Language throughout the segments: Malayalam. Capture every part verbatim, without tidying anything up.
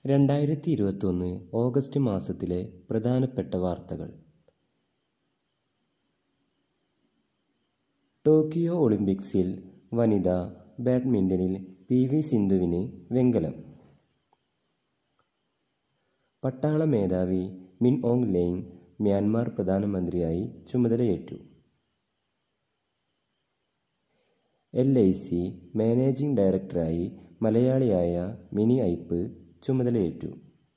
രണ്ടായിരത്തി ഇരുപത്തൊന്ന് ഓഗസ്റ്റ് മാസത്തിലെ പ്രധാനപ്പെട്ട വാർത്തകൾ. ടോക്കിയോ ഒളിമ്പിക്സിൽ വനിതാ ബാഡ്മിൻ്റണിൽ പി വി സിന്ധുവിന് വെങ്കലം. പട്ടാള മേധാവി മിൻ ഓങ് ലെയ്ങ് മ്യാൻമാർ പ്രധാനമന്ത്രിയായി ചുമതലയേറ്റു. എൽ ഐ സി മാനേജിംഗ് ഡയറക്ടറായി മലയാളിയായ മിനി ഐപ്പ് ചുമതലയേറ്റു.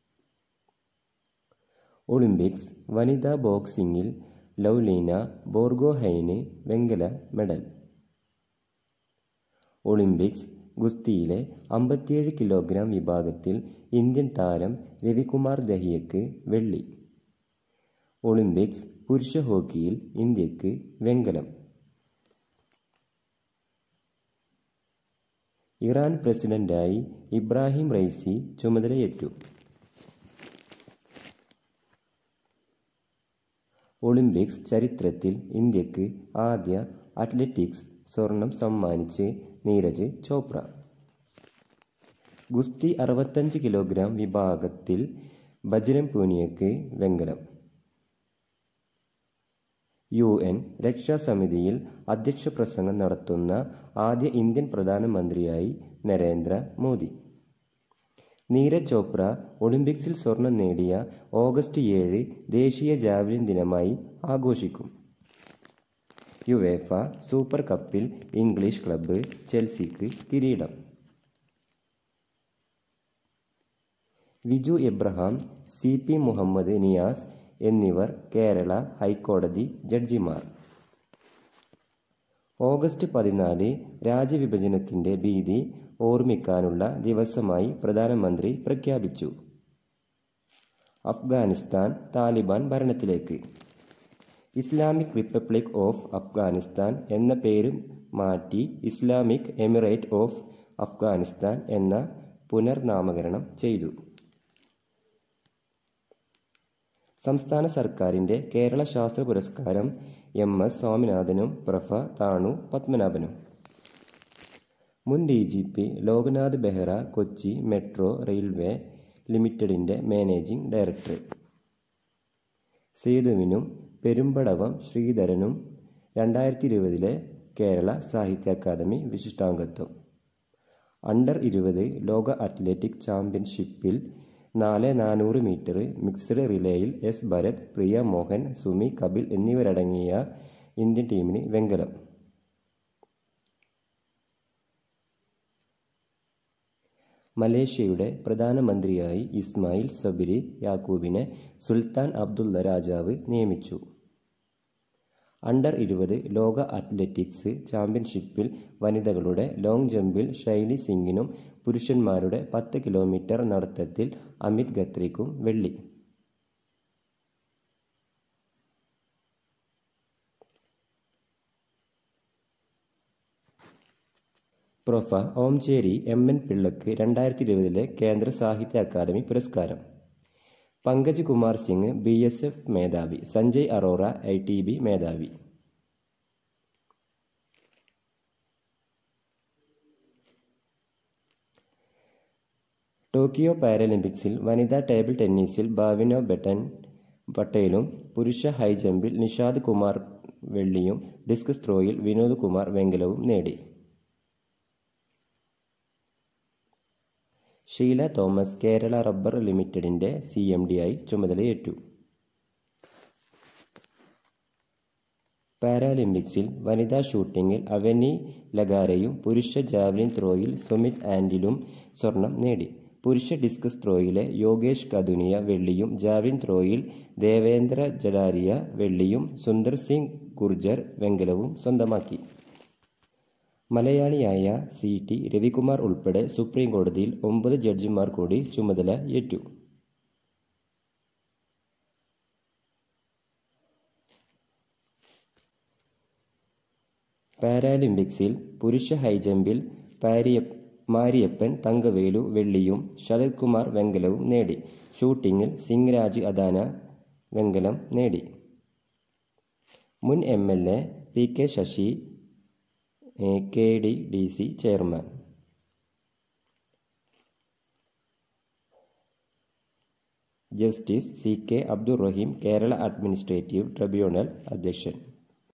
ഒളിമ്പിക്സ് വനിതാ ബോക്സിംഗിൽ ലൗലീന ബോർഗോഹൈന് വെങ്കല മെഡൽ. ഒളിമ്പിക്സ് ഗുസ്തിയിലെ അമ്പത്തിയേഴ് കിലോഗ്രാം വിഭാഗത്തിൽ ഇന്ത്യൻ താരം രവികുമാർ ദഹിയയ്ക്ക് വെള്ളി. ഒളിമ്പിക്സ് പുരുഷ ഹോക്കിയിൽ ഇന്ത്യക്ക് വെങ്കലം. ഇറാൻ പ്രസിഡന്റായി ഇബ്രാഹിം റൈസി ചുമതലയേറ്റു. ഒളിമ്പിക്സ് ചരിത്രത്തിൽ ഇന്ത്യക്ക് ആദ്യ അത്ലറ്റിക്സ് സ്വർണം സമ്മാനിച്ച് നീരജ് ചോപ്ര. ഗുസ്തി അറുപത്തഞ്ച് കിലോഗ്രാം വിഭാഗത്തിൽ ബജ്രംഗ് പൂനിയയ്ക്ക് വെങ്കലം. യു എൻ രക്ഷാസമിതിയിൽ അധ്യക്ഷ പ്രസംഗം നടത്തുന്ന ആദ്യ ഇന്ത്യൻ പ്രധാനമന്ത്രിയായി നരേന്ദ്ര മോദി. നീരജ് ചോപ്ര ഒളിമ്പിക്സിൽ സ്വർണം നേടിയ ഓഗസ്റ്റ് ഏഴ് ദേശീയ ജാവലിൻ ദിനമായി ആഘോഷിക്കും. യുവേഫ സൂപ്പർ കപ്പിൽ ഇംഗ്ലീഷ് ക്ലബ്ബ് ചെൽസിക്ക് കിരീടം. വിജു എബ്രഹാം, സി പി മുഹമ്മദ് നിയാസ് എന്നിവർ കേരള ഹൈക്കോടതി ജഡ്ജിമാർ. ഓഗസ്റ്റ് പതിനാല് രാജ്യവിഭജനത്തിന്റെ ഭീതി ഓർമ്മിക്കാനുള്ള ദിവസമായി പ്രധാനമന്ത്രി പ്രഖ്യാപിച്ചു. അഫ്ഗാനിസ്ഥാൻ താലിബാൻ ഭരണത്തിലേക്ക്. ഇസ്ലാമിക് റിപ്പബ്ലിക് ഓഫ് അഫ്ഗാനിസ്ഥാൻ എന്ന പേര് മാറ്റി ഇസ്ലാമിക് എമിറേറ്റ് ഓഫ് അഫ്ഗാനിസ്ഥാൻ എന്ന പുനർനാമകരണം ചെയ്തു. സംസ്ഥാന സർക്കാരിൻ്റെ കേരള ശാസ്ത്ര പുരസ്കാരം എം എസ് സ്വാമിനാഥനും പ്രൊഫ താണു പത്മനാഭനും. മുൻ D G P Loknath Behera Kochi metro railway ലിമിറ്റഡിൻ്റെ മാനേജിംഗ് ഡയറക്ടർ. സേതുവിനും പെരുമ്പടവം ശ്രീധരനും രണ്ടായിരത്തി ഇരുപതിലെ കേരള സാഹിത്യ അക്കാദമി വിശിഷ്ടാംഗത്വം. അണ്ടർ ഇരുപത് ലോക അത്ലറ്റിക് ചാമ്പ്യൻഷിപ്പിൽ നാല് നാനൂറ് മീറ്റർ മിക്സഡ് റിലേയിൽ എസ് ഭരത്, പ്രിയ മോഹൻ, സുമി കപിൽ എന്നിവരടങ്ങിയ ഇന്ത്യൻ ടീമിന് വെങ്കലം. മലേഷ്യയുടെ പ്രധാനമന്ത്രിയായി ഇസ്മായിൽ സബരി യാക്കൂബിനെ സുൽത്താൻ അബ്ദുള്ള രാജാവ് നിയമിച്ചു. അണ്ടർ ഇരുപത് ലോക അത്ലറ്റിക്സ് ചാമ്പ്യൻഷിപ്പിൽ വനിതകളുടെ ലോങ് ജമ്പിൽ ശൈലി സിംഗിനും പുരുഷന്മാരുടെ പത്ത് കിലോമീറ്റർ നടത്തത്തിൽ അമിത് ഖത്രിക്കും വെള്ളി. പ്രൊഫ ഓംചേരി എം എൻ പിള്ളക്ക് രണ്ടായിരത്തി ഇരുപതിലെ കേന്ദ്ര സാഹിത്യ അക്കാദമി പുരസ്കാരം. Pankaj Kumar Singh B S F മേധാവി. Sanjay Arora I T B മേധാവി. ടോക്കിയോ പാരാലിമ്പിക്സിൽ വനിതാ ടേബിൾ ടെന്നീസിൽ ഭാവിന ബെറ്റൻ പട്ടേലും പുരുഷ ഹൈജമ്പിൽ നിഷാദ് കുമാർ വെള്ളിയും ഡിസ്കസ് ത്രോയിൽ വിനോദ് കുമാർ വെങ്കലവും നേടി. ഷീല തോമസ് കേരള റബ്ബർ ലിമിറ്റഡിൻ്റെ സി എം ഡി ആയി ചുമതലയേറ്റു. പാരാലിമ്പിക്സിൽ വനിതാ ഷൂട്ടിങ്ങിൽ അവനി ലഗാരയും പുരുഷ ജാവലിൻ ത്രോയിൽ സുമിത് ആൻഡിലും സ്വർണം നേടി. പുരുഷ ഡിസ്കസ് ത്രോയിലെ യോഗേഷ് കതുനിയ വെള്ളിയും ജാവലിൻ ത്രോയിൽ ദേവേന്ദ്ര ജലാരിയ വെള്ളിയും സുന്ദർ സിംഗ് ഗുർജർ വെങ്കലവും സ്വന്തമാക്കി. മലയാളിയായ സി ടി രവികുമാർ ഉൾപ്പെടെ സുപ്രീം കോടതിയിൽ ഒമ്പത് ജഡ്ജിമാർ കൂടി ചുമതല ഏറ്റു. പാരാലിമ്പിക്സിൽ പുരുഷ ഹൈജമ്പിൽ പാരിയ മാരിയപ്പൻ തങ്കവേലു വെള്ളിയും ശരത് കുമാർ വെങ്കലവും നേടി. ഷൂട്ടിങ്ങിൽ സിംഗ് രാജ് അദാന വെങ്കലം നേടി. മുൻ M L A P K Sasi K D D C chairman. Justice C K Abdur Rahim Kerala administrative tribunal അധ്യക്ഷൻ.